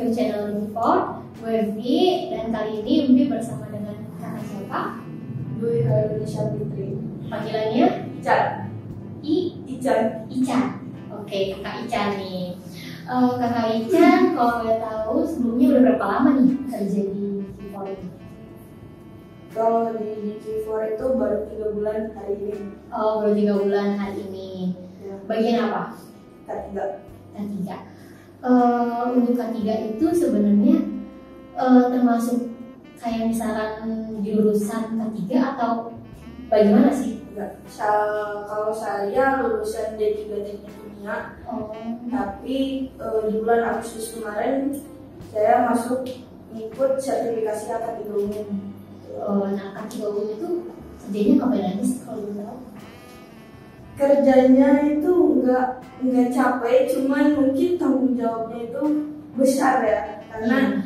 to channel Report. Gue Vi, dan kali ini Mbi bersama dengan kakak siapa? Dwi Indonesia Fitri. Panggilannya? Ican. Ican. Ican. Oke, kakak Ican nih. Kakak Ican, kalau boleh tahu sebelumnya udah berapa lama nih kerja di G4 ini? Kalau di G4 itu baru 3 bulan hari ini. Oh, baru 3 bulan hari ini. Ya. Bagian apa? K3. K3. Untuk K3 itu sebenarnya termasuk kayak misalkan jurusan K3 atau bagaimana sih? Enggak. Kalau saya lulusan D3 Teknik Kimia, tapi di bulan Agustus kemarin saya masuk ikut sertifikasi K3 umum. Nah, K3 umum itu kerjanya ngapain aja sih kalau boleh tahu? Kerjanya itu nggak capek, cuman mungkin tanggung jawabnya itu besar ya, karena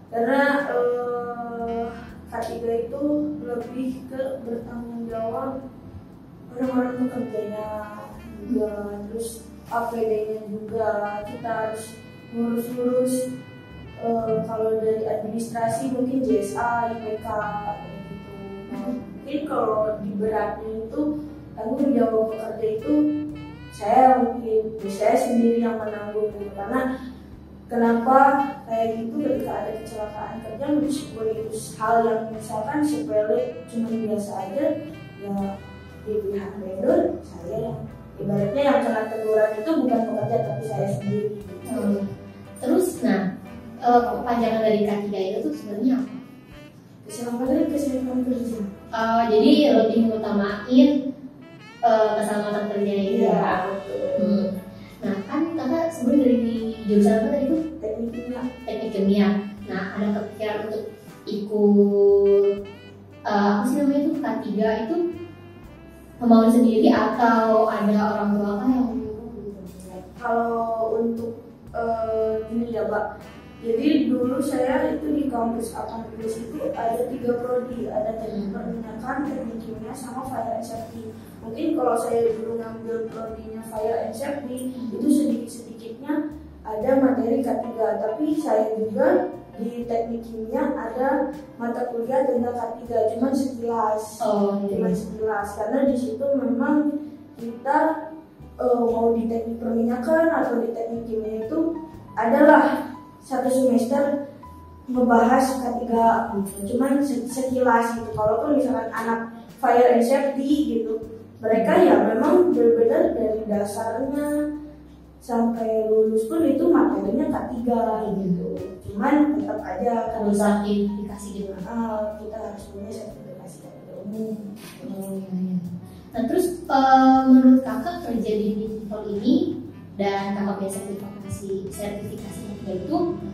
K3 itu lebih ke bertanggung jawab orang-orang pekerjanya juga, terus APD-nya juga kita harus ngurus-ngurus. Kalau dari administrasi mungkin JSA, IPK gitu. Mungkin kalau di beratnya itu tanggung jawab pekerja itu saya sendiri yang menanggung gitu. Karena kenapa kayak gitu, ketika ada kecelakaan kerja meskipun itu hal yang misalkan sepele cuma biasa aja ya, di pihak vendor saya yang ibaratnya yang kena teguran itu bukan pekerja tapi saya sendiri gitu. Terus kepanjangan dari K3 itu tuh sebenarnya apa? Keselamatan kerja. Jadi lebih mengutamain keselamatan kerja ini ya. Nah, kan kakak sebenarnya dari jurusan apa tadi itu? Teknik kimia. Nah, ada kepikiran untuk ikut apa sih namanya itu K3 itu kemauan sendiri atau ada orang tua kan yang menyuruh gitu? Kalau untuk ini ya Pak, jadi dulu saya itu di kampus Akampus itu ada 3 prodi, ada teknik perminyakan, teknik kimia, sama fire and safety. Mungkin kalau saya dulu ngambil prodinya fire and safety itu sedikit-sedikitnya ada materi K3, tapi saya juga di teknik kimia ada mata kuliah tentang K3, cuman sekilas. Cuman sekilas, karena di situ memang kita mau di teknik perminyakan atau di teknik kimia itu adalah satu semester ngebahas K3 gitu. Cuman sekilas gitu. Kalaupun misalkan anak fire and safety gitu, mereka ya memang benar-benar dari dasarnya sampai lulus pun itu materinya K3 gitu. Cuman tetap aja kalau sertifikasi gitu. Kita harus punya sertifikasi K3 umum. Nah, terus menurut kakak kerja di G4 ini dan kakak punya sertifikasi K3 itu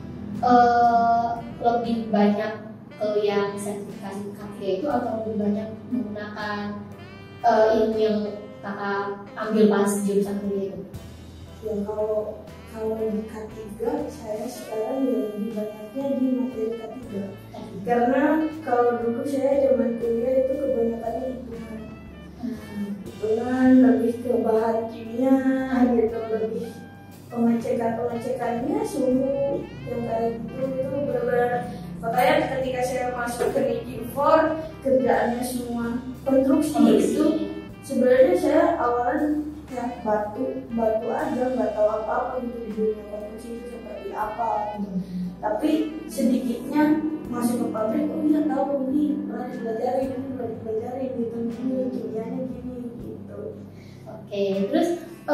lebih banyak ke yang sertifikasi K3 itu atau lebih banyak menggunakan ilmu yang kakak ambil pas jurusan kuliah itu? Ya kalau di K3 saya sekarang ya lebih banyaknya di materi K3. Karena kalau dulu saya zaman kuliah itu kebanyakannya hitungan, lebih ke bahan kimia gitu, lebih pengecekannya suhu yang kayak gitu itu benar-benar. Makanya ketika saya masuk ke G4 kerjaannya semua konstruksi itu sebenarnya saya awalan ya batu aja, nggak tahu apa gitu di dunia konstruksi itu seperti apa gitu. Tapi sedikitnya masuk ke pabrik kita tahu ini pernah dipelajari gitu, ini kimianya gini gitu. Oke, terus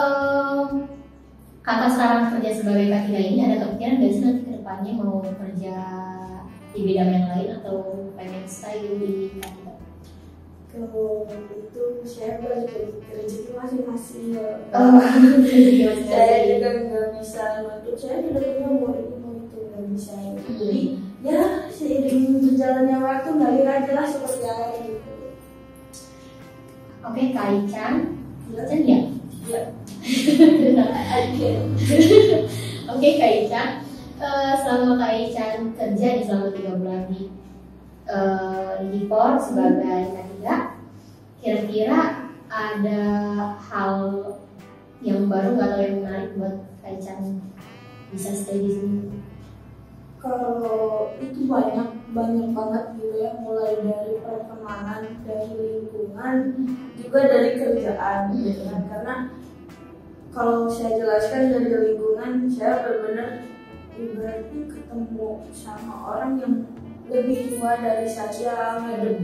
kakak sekarang kerja sebagai K3 ini ada kepikiran nggak sih nanti kedepannya mau kerja di bidang yang lain atau pengen stay di K3? Kalau itu saya balik ke rezeki masing-masing. Saya juga nggak bisa nuntut, saya tidak punya mau itu nggak bisa. Jadi ya seiring berjalannya waktu ngalir aja lah seperti apa gitu. Oke, Kak Ican ya? Iya. Oke, Kak Ican, selama Kak Ican kerja di selama 3 bulan di G4 sebagai K3, kira-kira ada hal yang baru atau yang menarik buat Kak Ican bisa stay di sini? banyak banget gitu ya, mulai dari pertemanan, dari lingkungan, juga dari kerjaan gitu kan. Karena kalau saya jelaskan dari lingkungan, saya benar-benar ibaratnya ketemu sama orang yang lebih tua dari saya,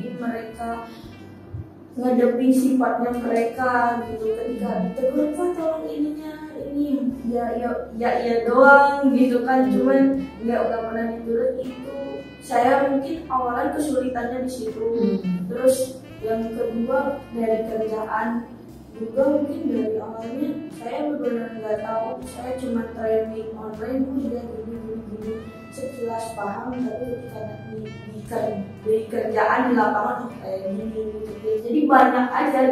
ngadepin sifatnya mereka gitu. Ketika ditegur, Pak tolong ininya, ini ya doang gitu kan, cuman nggak pernah diturut. Itu saya mungkin awalan kesulitannya di situ. Terus yang kedua dari kerjaan juga, mungkin dari awalnya saya benar-benar nggak tahu, saya cuma training online udah gini sekilas paham, tapi ketika di kerjaan di lapangan kayak gini gitu. Jadi banyak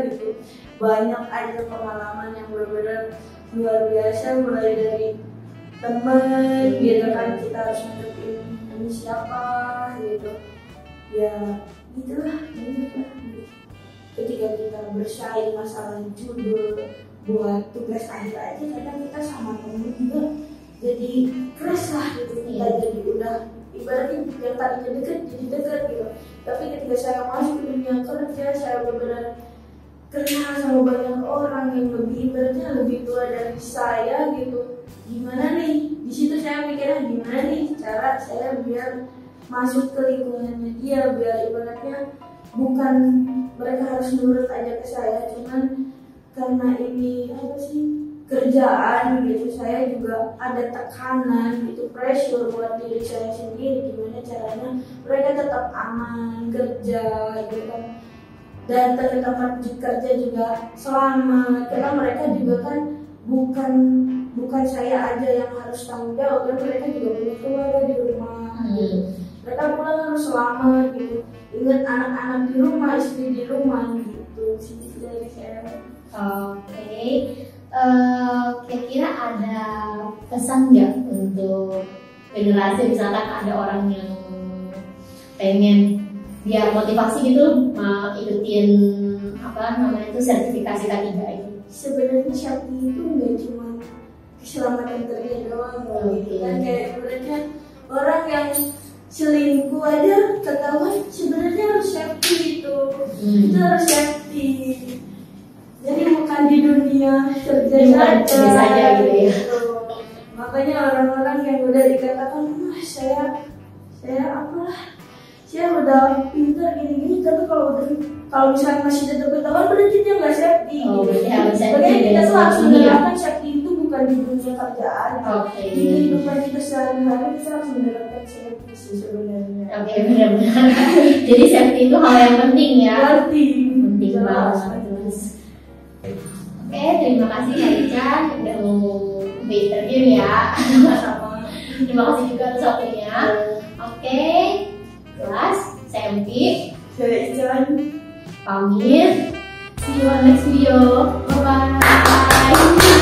aja pengalaman yang benar-benar luar biasa, mulai dari teman gitu kan, kita harus ngadepin ini siapa gitu ya, gitulah banyak lah. Ketika kita bersaing masalah judul buat tugas akhir aja, kadang kita sama temen juga jadi keras lah gitu. Kita jadi udah ibaratnya yang tadinya deket jadi dekat gitu. Tapi ketika saya masuk ke dunia kerja, saya benar-benar kenal sama banyak orang yang ibaratnya lebih tua dari saya gitu. Gimana nih? Di situ saya mikirnya gimana nih cara saya biar masuk ke lingkungannya dia, biar ibaratnya bukan mereka harus nurut aja ke saya, cuman karena ini kerjaan gitu, saya juga ada tekanan gitu, pressure buat diri saya sendiri, gimana caranya mereka tetap aman kerja gitu kan, dan ke tempat kerja juga selamat, karena mereka juga kan bukan saya aja yang harus tanggung jawab, dan mereka juga punya keluarga di rumah gitu. Mereka pulang harus selamat gitu, ingat anak-anak di rumah, istri di rumah gitu sih dari saya. Oke. Kira-kira ada pesan nggak untuk generasi, misalkan ada orang yang pengen biar motivasi gitu ikutin sertifikasi K3 itu? Sebenarnya Shakti itu nggak cuma keselamatan kerja doang gitu kan, kayak ibaratnya orang yang selingkuh aja ketahuan sebenarnya harus safety itu harus safety. Jadi bukan di dunia kerja saja gitu ya. Makanya orang-orang yang udah dikatakan saya udah pintar gini-gini, tapi kalau misalnya masih tetap ketahuan berarti dia nggak safety. Makanya kita tuh harus menerapkan safety itu bukan di dunia kerjaan, di kehidupan kita sehari-hari kita harus menerapkan safety sih sebenarnya. Oke, benar-benar. Jadi safety itu hal yang penting ya. Penting banget. Oke, terima kasih Kak Ican udah mau interview ya. Sama-sama. Terima kasih juga atas waktunya. Oke, kelas saya Empi, saya Ican pamit. See you on next video. Bye bye.